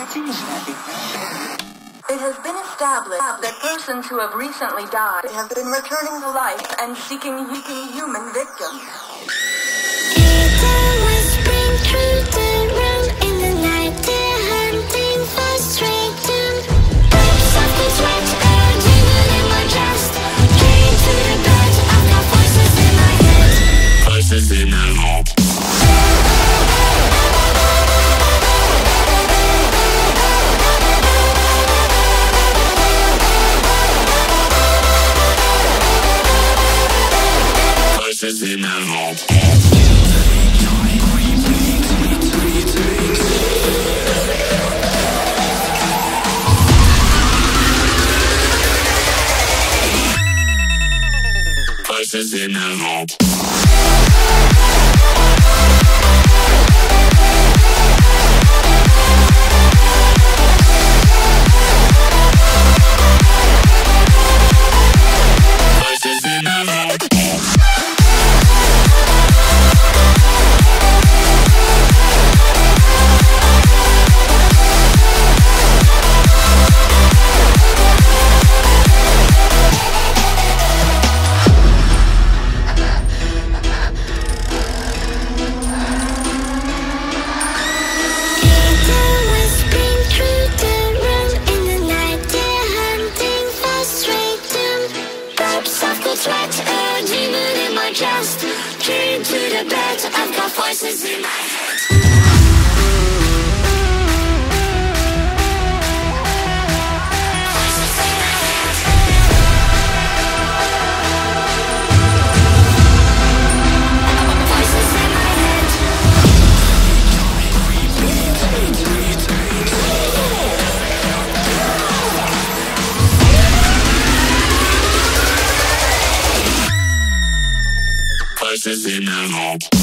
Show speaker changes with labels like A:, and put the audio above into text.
A: It has been established that persons who have recently died have been returning to life and seeking human victims.
B: Voices in my head. Voices in my head. Voices in my head. Just came to the bed. I've got voices in my head. Voices in my head. Voices in my head. Voices in my head.